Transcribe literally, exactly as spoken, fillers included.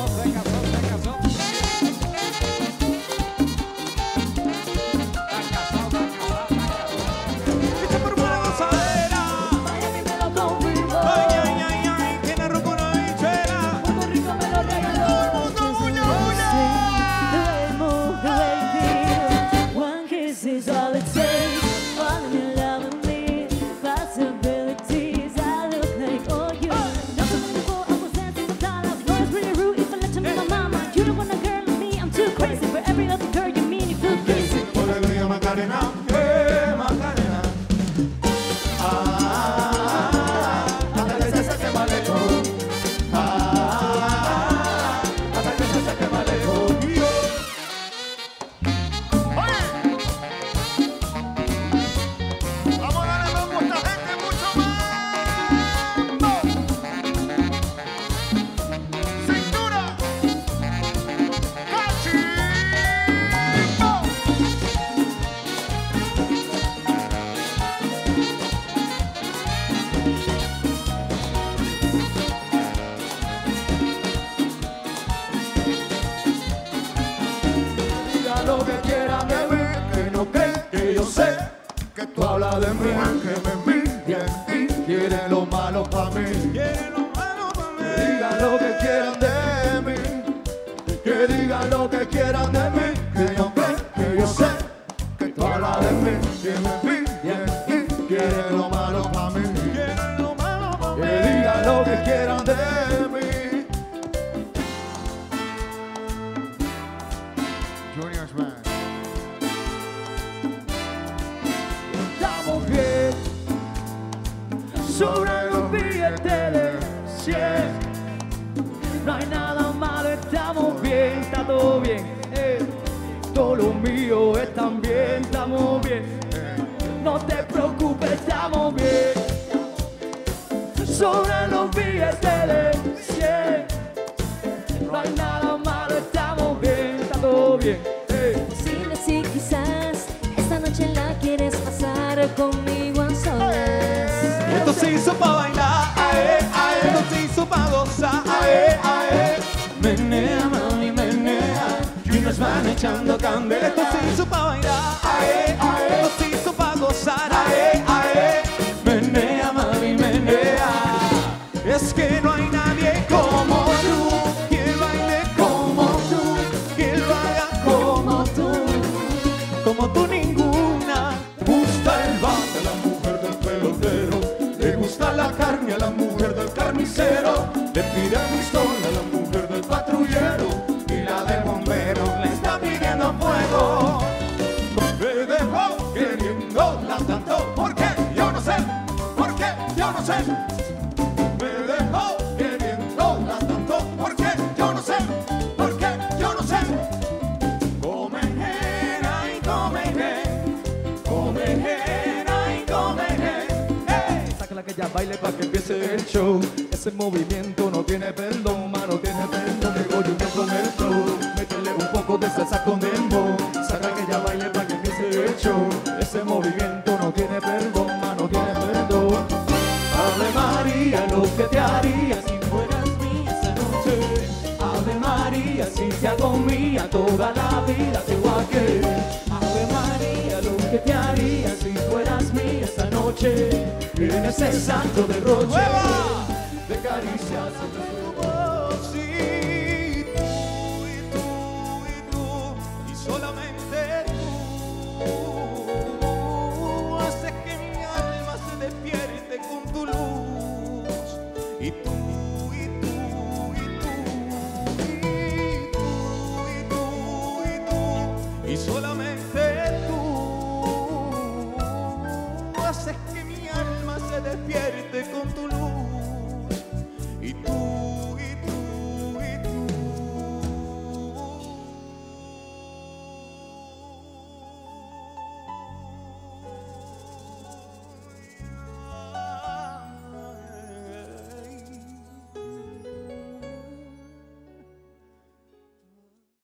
Lo que quieran de mí, que no creen que yo sé que tú hablas de mí, que me envidian y quieren lo malo para mí. Quieren lo malo para mí. Digan lo que quieran de mí, que digan lo que quieran de mí, que no creen que yo sé que tú hablas de mí, que me envidian y quieren lo malo para mí. Quieren lo malo para mí. Que digan lo que quieran de mí. Junior's Man. Estamos bien sobre los billetes de cien. No hay nada malo, estamos bien, está todo bien. Eh. Todo lo mío está bien, estamos bien. Eh. No te preocupes, estamos bien. Sobre los billetes de cien. No hay nada malo, estamos bien, está todo bien. Hey. Posible si quizás esta noche la quieres pasar conmigo a solas. Esto se hizo pa' bailar, ae, ae. Esto se hizo pa' gozar, ae, ae. Menea, mami, menea. Junior's Man echando candela. Esto se hizo pa' bailar, ae, ae. Esto se hizo pa' gozar, ae, ae. Menea, mami, menea. Es que no hay nadie como tú, que baile como tú, que lo haga como tú, como tú ninguna. Le gusta el bate a la mujer del pelotero, le gusta la carne a la mujer del carnicero, le pide pistola a la mujer del patrullero y la del bombero le está pidiendo fuego. Me dejó queriéndola tanto, ¿por qué? Yo no sé, ¿por qué? Yo no sé. Me dejó queriéndola tanto, ¿por qué? Yo no sé, ¿por qué? Yo no sé. Come jena y come gen, come jena y come gen. Hey. Sácala que ya baile pa' que empiece el show. Ese movimiento no tiene perdón, ma, no tiene perdón. Llegó Junior con el flow, métele un poco de salsa con dembow. Sácala que ya baile pa' que empiece el show. Ese movimiento no tiene perdón, ma, no tiene perdón. Ave María, lo que te haría si fueras mía esa noche. Ave María, si te hago mía toda la vida te voy a querer. Ave María, lo que te haría si fueras mía esa noche. En ese santo derroche de caricias.